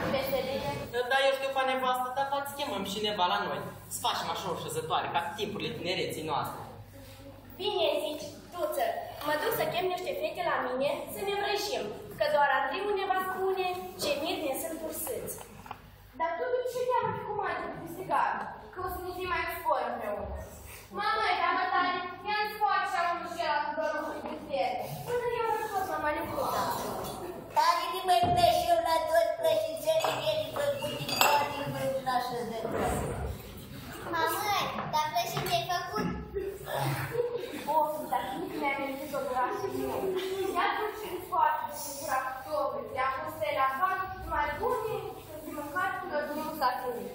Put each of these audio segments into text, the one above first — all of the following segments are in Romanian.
veseline. Da, eu știu, pa nevastă, dar poate chemăm și neva la noi. Să facem așa o șezătoare, ca timpurile tinereții noastre. Bine zici, duță, mă duc să chem niște fete la mine să ne vrăjim, că doar Andrei ne va spune ce mirne sunt bursâți. Dar tu de ce te-am fi cu mare cu stigară? Că o să ne fie mai spor împreună. Mamă, teamă tare, ia-mi scoate și amul și ăla cu gărușul din piele. Până eu am fost mama Licuta. Tare de mai plăși eu la toți plășițele mele făcute din toate împreună la șezătoare. Mamă, dar plășit mi-ai făcut? Of, dar nici mi-ai amintit o grașul meu. Ia-ți și scoate și cura cu tobe, te-am pus stele afară, mai bune, să-ți mâncați până drumul s-a ținut.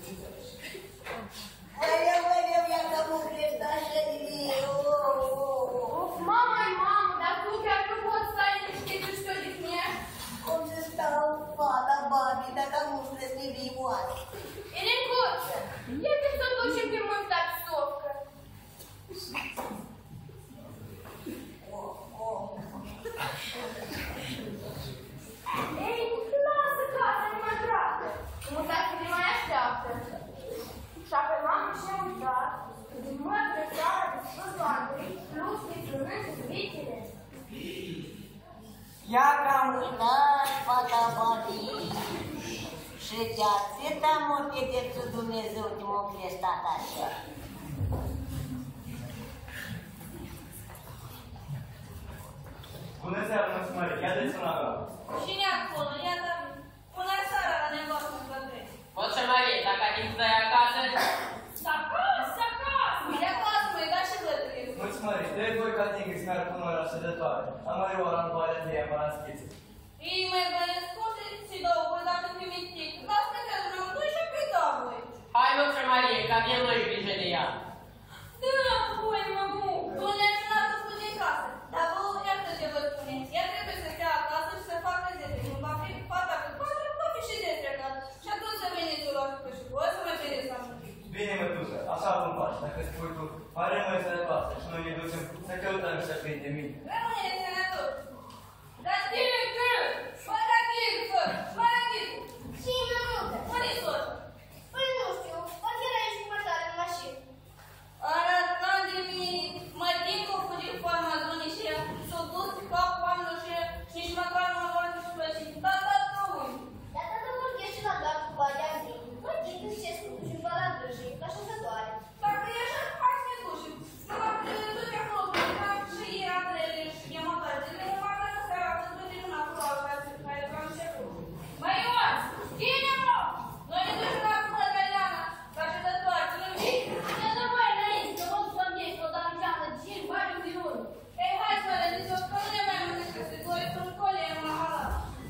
Aoleu, ia că mă crește așa de mie, Of, mamă, dar tu chiar nu poți să ai niște și te odihnești? Cum să stau, fata, babi, dacă nu știu să vii moare. Elencuță, ia-te să ducem pe mult la psovcă. Ei, lasă casa, nu mai dragă. Mutații mai așteaptă. Și apoi mamă și-a uitat, din mătră seara de Sfântul Andrei, plus de frânând vitele. Ia că am uitat, fata, babi. Și de atâta mă pedepsul Dumnezeu de m-a creștat așa. Bună seara, Măsmări, ia de-ți una acolo. Cine acolo? Ia David. Bună seara la nevastă în bătrâni. Poți, Marie, dacă adică dai acasă? Acasă! E acasă, măi, da și bătrâni. Măsmări, dă-i voi ca tine să meargă până la ședătoare. Am mai ora în Valea de ea, la schiță. Ei, mai bănesc, cum să-i dau voi dacă primitic? Lasă-ne că vreau doi și apoi dau voi. Hai, Măsă Marie, că avem noi grijă de ea. Da, voi, mă buc. Tu ne-ai sunat să spui din casă. Dar vă iată ce vă spuneți. Ea trebuie să stea acasă și să facă zile. Când va fi fata pe patru, va fi și destregat. Și atunci să veniți la lucru și voi să vă vedeți la mine. Bine, mătușă, așa vom face. Dacă spui tu, mai rămâi sănătoasă și noi ne ducem să căutăm niște fete de mine. Rămâne sănătos. Dar tine că? Bă, da tine, fă! Bă, da tine! Și mămucă. Unde-i soț? Păi nu știu, poate era aici cu mătoare în mașină. Arătând de mine, mă timp că a fugit cu Amazonii și s-a dus pe capul oamenilor și nici măcar nu mă poate să plăcit. Da, că unde? Dar dacă vor ești la doar cu bani de Andrei, mă timpul ce spune și va la drăjii, ca șezătoare. Dacă e așa, hai să ne duci. Numai că du-te acolo, că și era grele și e mătoare. De mine mă arată seara, să du-te mâna acolo, care vreau și acolo. Măi, Ioan, bine, mă! Noi ne ducem la Mădăleana, la șezătoare, să nu vii? Eu nu voi înainte, că mă duc să-mi iei, că o dau în geamă, gin, bani în virul. Ei, hai să le zici, că nu ne mai mănâncă, să voi să școli în mahala.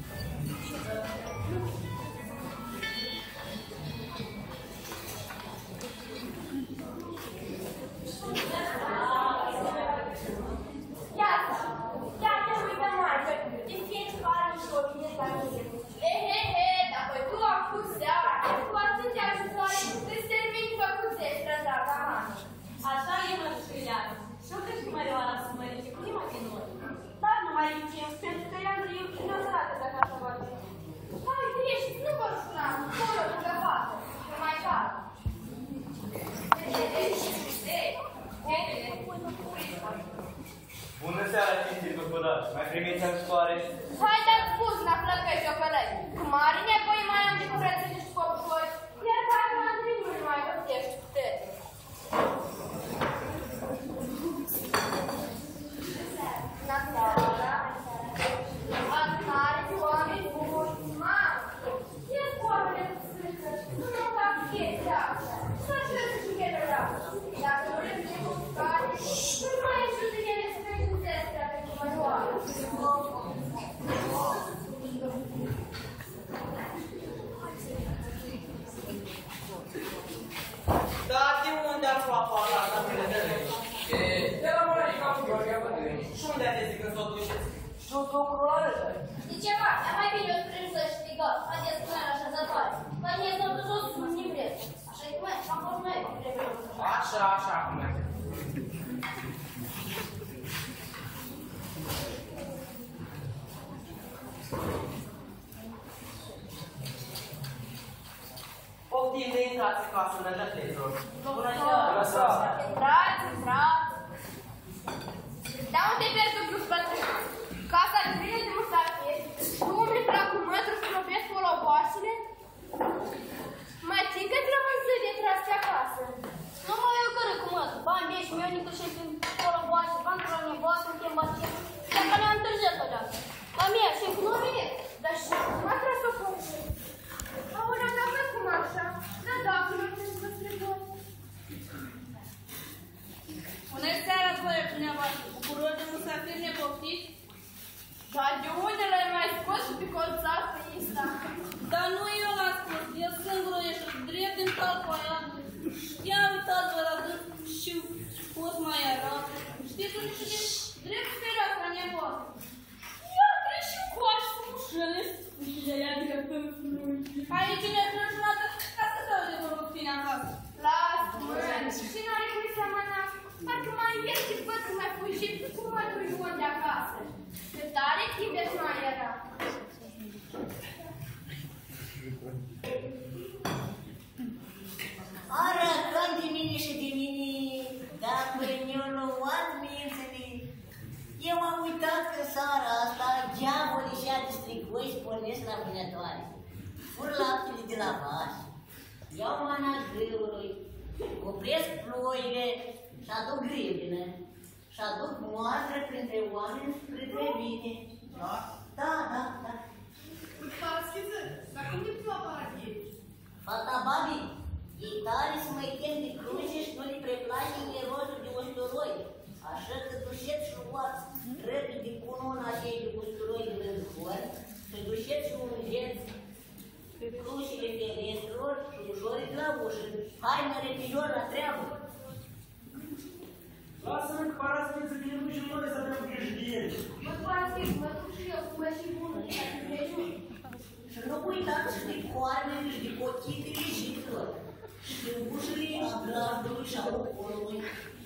Ia te uită mai, că din fiecare și o vine la mine. He, dar păi tu am pus seara, cu atâtea ajutoare, îți termin făcuțe, străzat la mamă. Așa e, mă, dușcăleară. Și eu cred că Mărioara să mă ridice cu prima din urmă. Dar nu mai încins, pentru că i-am zis și nu o să arate dacă așa va fi. Hai, treci, nu vor spuna, acolo, lângă fată, că mai cald. Bună seara, cinții gospodari. Mai primiți ajutoare? Hai, dați spus, la flăcăi și ocălăi. Cu mari nevoie mai am de curățenie și popori, iar dacă Andrei nu mai găsești putere. Adunare de oameni buni, mari. Ce oameni cu sârcă, nu mă fac chestia asta. Să știu și ele vreau. Dacă nu le vine cu care, nu mai știu de ele să fie cu testea pentru măioară. Da, de unde am luat ala asta pe de lei? De la Mărica, și unde ați zis când s-o duceți? Și o lucru arătă. Știi ceva? E mai bine eu strâng să strigă. Haideți cu noi la șezătoare. Că ne s-au dus o sus, nu vreți. Așa-i cum e? Am fost noi. Așa, cum e. intrați în casă, nădăteților. Bună seara! Intrați, intrați! Da unde merg pe plus bătrân? Casa de plină de musafiri, tu umbli prea cu mătru și lovesc poloboasele? Mai țin că te rămâi zi de trase acasă. Nu mă eu cără cu mătru, bani ești mionică și prin poloboase, bani la nevoastră, în timp bație. Dacă ne-am întârziat alea. La mie, și cu mie. Dar și mă trebuie să poți. Aolea, dar văd cum așa. Da, da, până ce să trebuie. Bună seara, băieți dumneavoastră! Bucuroși de musafiri ne poftiți? Dar de unde l-ai mai scos și pe colțat pe Insta? Dar nu eu l-am scos, el singur ești drept din talpa aia. Ia uitați-vă la dâns și scos mai arată. Știți unde și drept speriat la nevoastră. Ia treci și coași frumușele. Și ea drept în frunte. Aici mi-a frânjunată ca să dau de vă rog tine acasă. Lasă, măi, și n-are cum seamănă. Parcă mai ieri și văd că mai pui și cum mă duci bun de acasă. De tare chibet mai era. Arătăm de mine și de mine, dacă ne-o luat mințele. Eu am uitat că seara asta diavolii și-a de strigoi și pornesc la vânătoare. Fur laptele de la vas, iau mana grâului, opresc ploile și aduc gribină și aduc moară printre oameni printre mine. Da? Da, da, da. Paschiză, dar cum e tu aparat? Fata Babi, ei tare să mă chem de cruce și nu le preplace nerozul de usturoi. Așa că dușeți și luați repede cununa acei de usturoi de lângă hori, și dușeți și ungeți pe crușile ferestrelor și ușorii de la ușă. Hai, mă repijor la treabă! Lasă-mă că parați-mă să vină și noi să avem grijă de ele. Mă Paschiză, mă duc și eu, mă și bună, și ai crejut. Și nu uitați și de coarnele și de cochitele jiților, și de ușile agradului și a ocolului.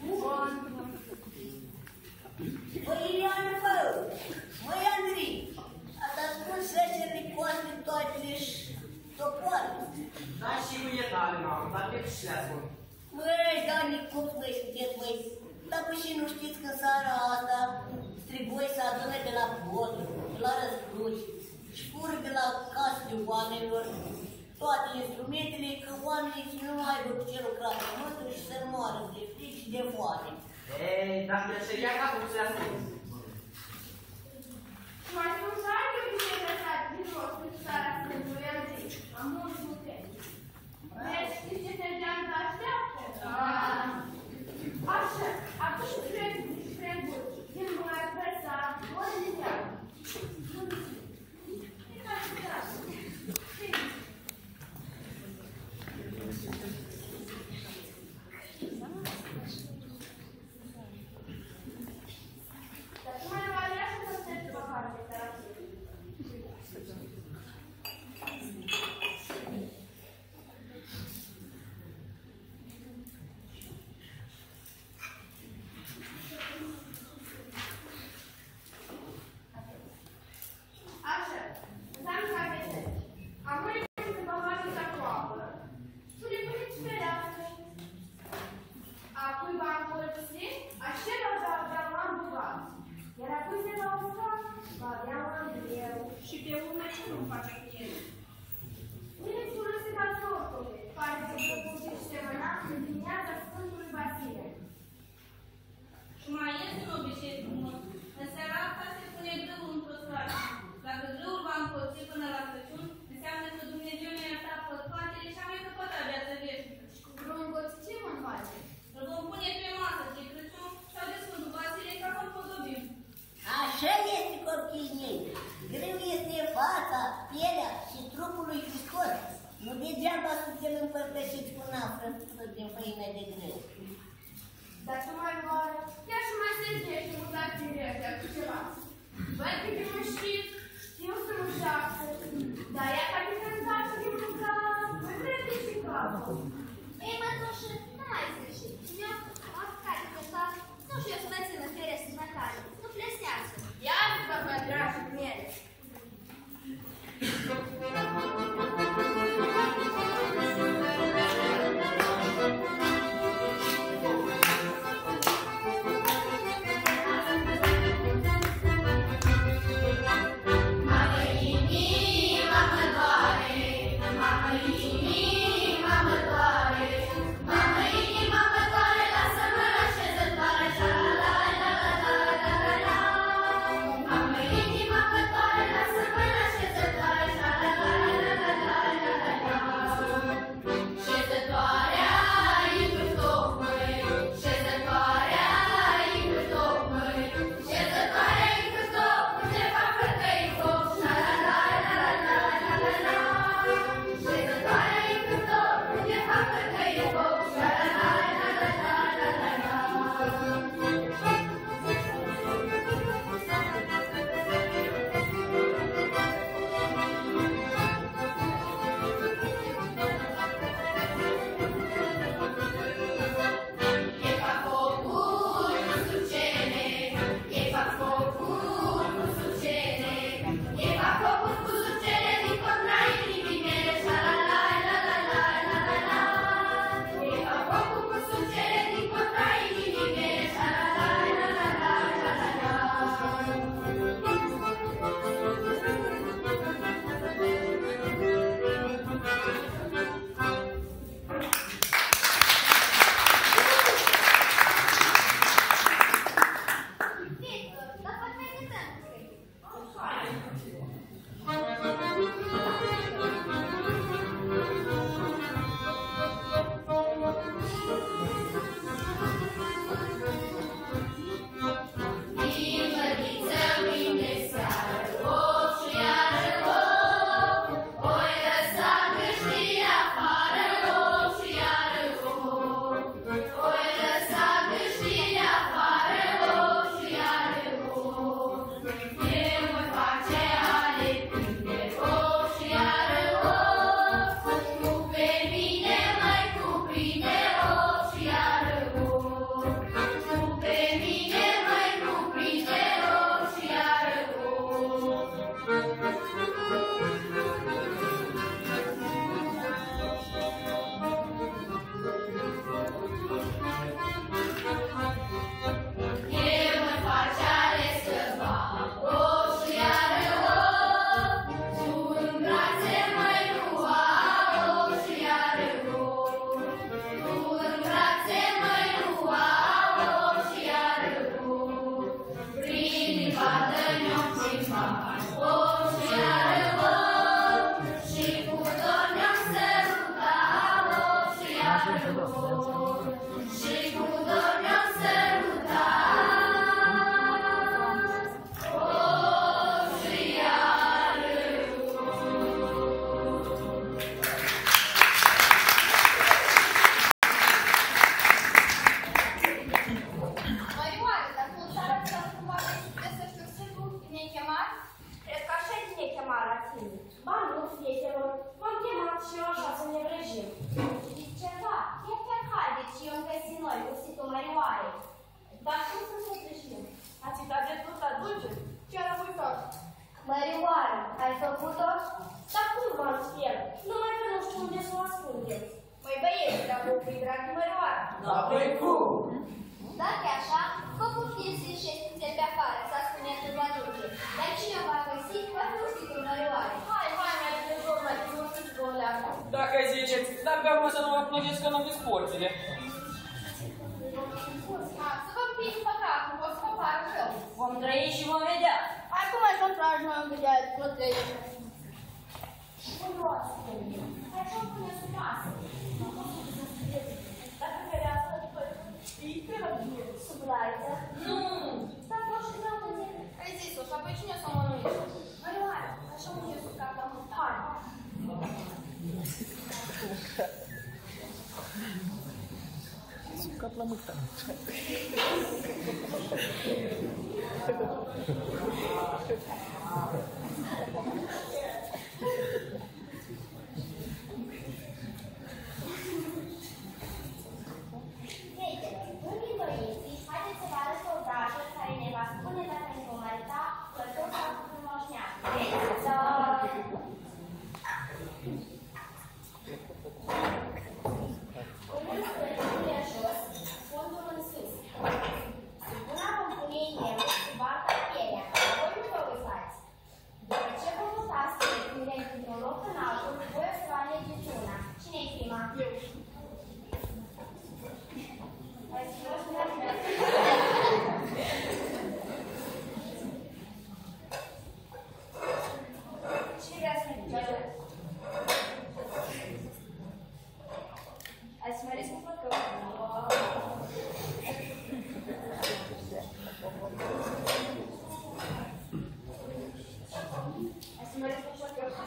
Măi, Iliana, măi, Andrei, ați spus săcerile coarne toate și topoare. Da, și nu e tare, mamă, dar pe și le ascult. Măi, dar cum voi sunteți, măi? Dar păi și nu știți că seara asta strigoi să adune de la poduri, de la răscruci, și fură de la casele oamenilor toate instrumentele, că oamenii nu aibă cu ce lucra pe mătru și să moară de fric și de foame. Ei, dar greșeria ca cum se le ascult. Mai spun să ai eu bine lăsat din rost în țara Sfântului Andrei. Am mulți muteri. Deci, știți ce Sergean vă așteaptă? Așa, atunci trebuie din măr, versa, ori din treabă. Dar tu mai vrea să te treci pe parte, dar... Așa, înseamnă că aveți. Acum le puneți în paharul ăsta cu apă. Tu le puneți pe reasă. Apoi va încălzi, așa va avea un bugat. Iar apoi se va usca, va avea un greu. Și pe urmă ce nu face cu ele? Puneți un râs ca sortule, care se propune și semăna în dimineața Sfântului Vasile. Și mai este un obicei frumos. În seara asta se pune grâul într-o soară. Dacă grâul va încălzi până la Crăciun, înseamnă că Dumnezeu ne-a iertat păcatele și a mai căpătat viața veșnică. Și cu grâul încolțit ce vom face? Îl vom pune pe masă de Crăciun sau de Sfântul Vasile ca să-l podobim. Așa este, copiii mei. Greu este fața, pielea și trupul lui Hristos. Nu degeaba suntem împărtășiți cu nafră din făină de greu. Dar tu mai moară, chiar și mai sergește mutațiile astea cu ceva. Văd că te mă știu să mă șaptă, dar ea ca de cântață din mâncare, mă crede și capul. Ei, mătușă, n-ai greșit. Mi-a apucat de cântat, nu știu eu să mă țină ferestre natale, nu plesească. Ia-ți-vă, vă, dragii mele! Thank you. fetelor, m-am chemat și eu așa să ne vrăjim. Știți ceva? Chiar pe haideți și eu îmi găsi noi, cuțitul mărioare. Dar cum să se vrăjim? Ați uitat de tot atunci? Chiar am uitat. Mărioare, ai făcut-o? Dar cum v-am spier? Numai că nu știu unde să o ascundeți. Măi băieți, dacă o fi drag mărioară. Da, păi cum? Dacă e așa, vă puteți ieși știți pe afară, să spuneți în aduce. Dar cine va găsi, va fi cuțitul mărioare. Hai, mai de jur, mai de nu știu ce leagă. Dacă ziceți, dar pe acum să nu vă plângeți că nu aveți porțile. Să vă împing păcatul, o să vă pară rău. Vom trăi și vom vedea. Acum mai să-mi tragi noi în gândea de plătăie. Nu luați pe mine. Hai să-mi pune sub masă. Dacă ferească, după știi, pe la bine. Sub laiță. Nu! Dar nu știu vreau de zi. Ai zis-o, și apoi cine să o mănânci? Mărioară, așa mă ies cu cap la mântare. Cap la mântare. Fetelor, unii băieții, haideți să vă arăt o vrajă care ne va spune dacă ne vom arăta plător sau frumoșneat. Vreți să... Puneți plăturile în jos, fondul în sus. Sub una vom pune inelul, sub alta pielea. Apoi nu vă uitați. După ce vă mutați plăturile dintr-un loc în altul, voi o să vă alegeți una. Cine-i prima? Eu. Hai să vă spuneți. Cine vrea să ne duce? Hai să mă risc un plăcău. Hai să mă risc un plăcău.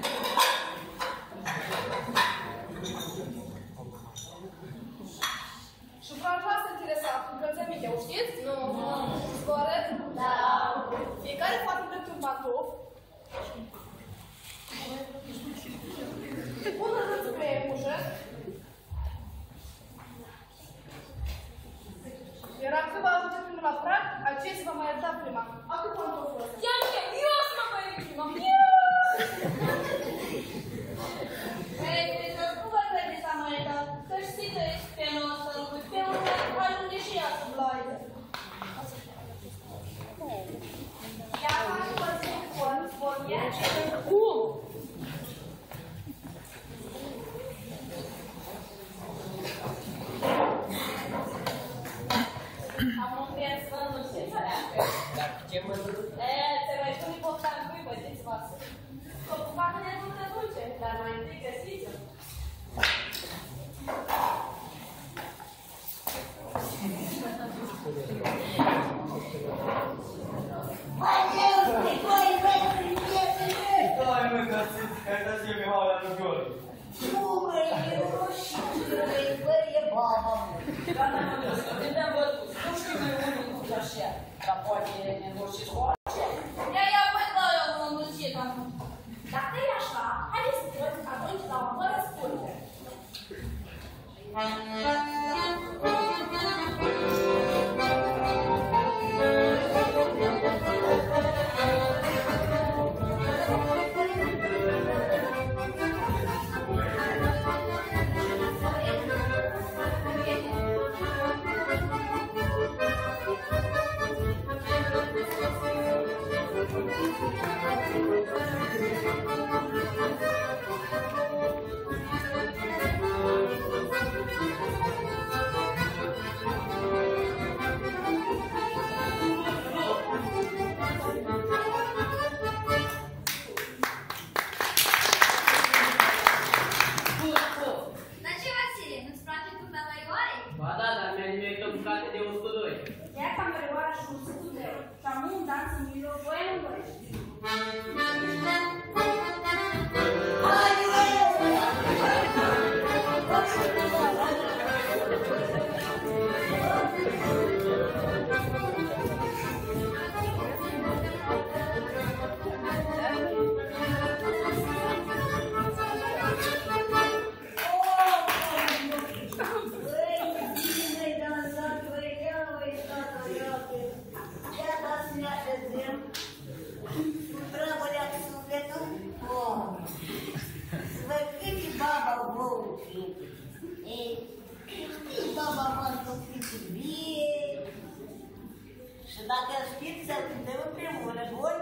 Și vreau să interesat, încălțăminte, o știți? Nu. Vă arăt? Da. Fiecare poate plăti un pantof. Pune râțul pe ușă. Era cât ajunge primul la prag, aceea se va mai arăta prima. Acum pantoful ăsta. Chiar ce? Eu să mă mai prima. Ei, deci, cum vă credeți să am arătat? Să știi că ești pe noastră, pe urmă ajunge și ea sub laidă. Ia faci părțile cu formie. Cum? Am un prieten să nu se înțeleagă. Dar ce mă duc? Se mai spune poftan cui băteți față. Scopul ne nu te duce, dar mai întâi găsiți-o. Dai mă, că ai dat și eu mi-am alea lui Gheorghe. Nu, mă, eu nu știu, băi, e baba, mă. Dar n-am adus, că când am văzut, nu știu mai unul cum și așa, dar poate ne vor și scoate. Ia, mai dau eu un mâncit acum. Dacă e așa, haideți să văd atunci la o vă răspunde. fiică. Ei, știi, baba voastră, fiică vie. Și dacă știți să cântăm împreună, bun?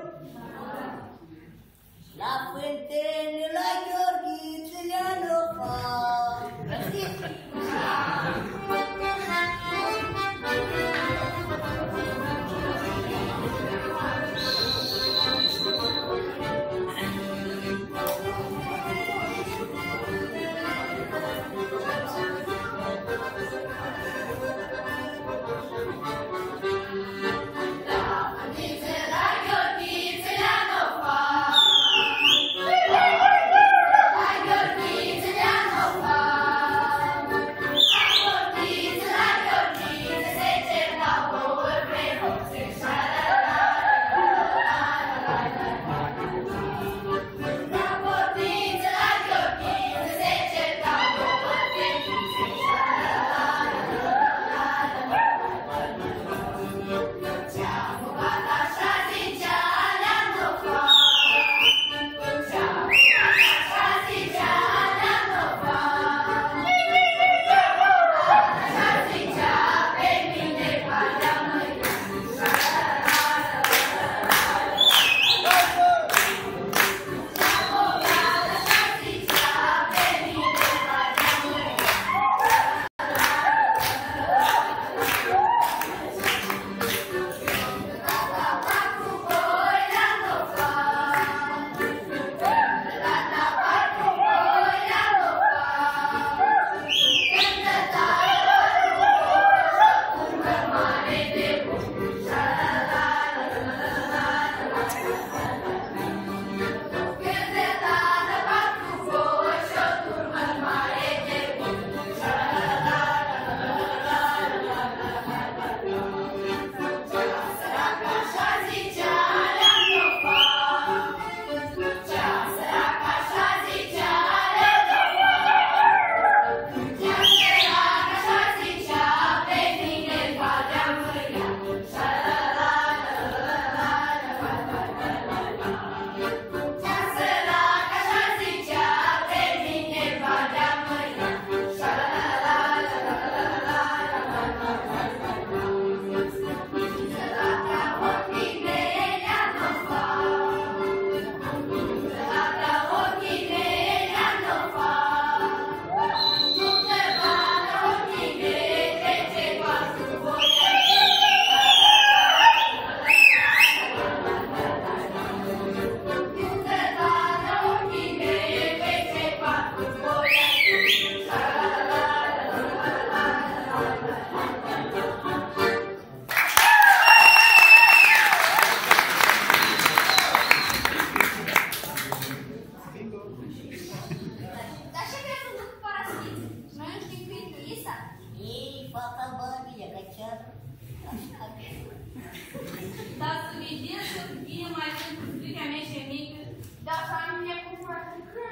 La fântână, la Gheorghiță, Leanofa. Știți? Dar să vedeți că vine mai sunt frica mea și mică. Dar familie cu foarte